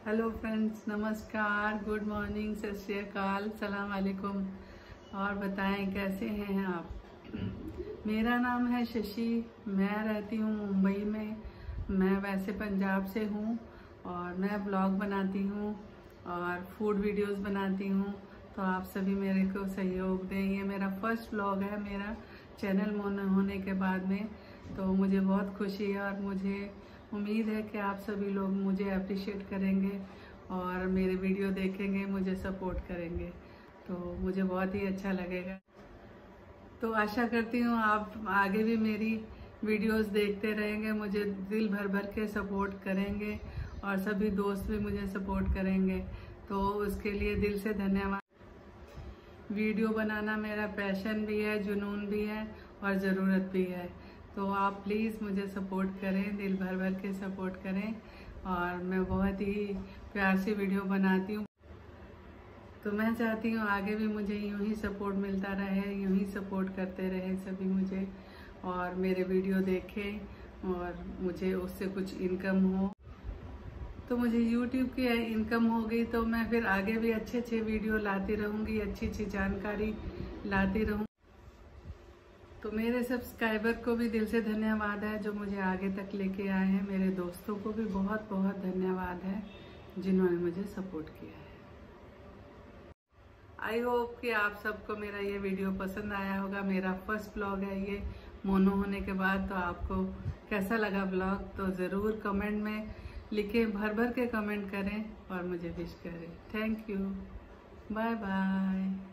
Hello friends, नमस्कार, good morning, सत श्री अकाल, सलाम वालेकुम। और बताएं कैसे हैं आप। मेरा नाम है शशि, मैं रहती हूँ मुंबई में। मैं वैसे पंजाब से हूँ और मैं ब्लॉग बनाती हूँ और फूड वीडियोस बनाती हूँ। तो आप सभी मेरे को सहयोग दें। ये मेरा फर्स्ट ब्लॉग है मेरा चैनल होने के बाद में, तो मुझे बहुत खुशी है और मुझे उम्मीद है कि आप सभी लोग मुझे अप्रिशिएट करेंगे और मेरे वीडियो देखेंगे, मुझे सपोर्ट करेंगे, तो मुझे बहुत ही अच्छा लगेगा। तो आशा करती हूँ आप आगे भी मेरी वीडियोस देखते रहेंगे, मुझे दिल भर भर के सपोर्ट करेंगे और सभी दोस्त भी मुझे सपोर्ट करेंगे, तो उसके लिए दिल से धन्यवाद। वीडियो बनाना मेरा पैशन भी है, जुनून भी है और ज़रूरत भी है। तो आप प्लीज़ मुझे सपोर्ट करें, दिल भर भर के सपोर्ट करें। और मैं बहुत ही प्यार से वीडियो बनाती हूँ, तो मैं चाहती हूँ आगे भी मुझे यूं ही सपोर्ट मिलता रहे, यूं ही सपोर्ट करते रहे सभी मुझे और मेरे वीडियो देखें और मुझे उससे कुछ इनकम हो। तो मुझे YouTube की इनकम होगी तो मैं फिर आगे भी अच्छे वीडियो लाती रहूँगी, अच्छी जानकारी लाती रहूँगी। तो मेरे सब्सक्राइबर को भी दिल से धन्यवाद है जो मुझे आगे तक लेके आए हैं। मेरे दोस्तों को भी बहुत बहुत धन्यवाद है जिन्होंने मुझे सपोर्ट किया है। आई होप कि आप सबको मेरा ये वीडियो पसंद आया होगा। मेरा फर्स्ट ब्लॉग है ये मोनो होने के बाद। तो आपको कैसा लगा ब्लॉग तो ज़रूर कमेंट में लिखें, भर भर के कमेंट करें और मुझे विश करें। Thank you, bye bye.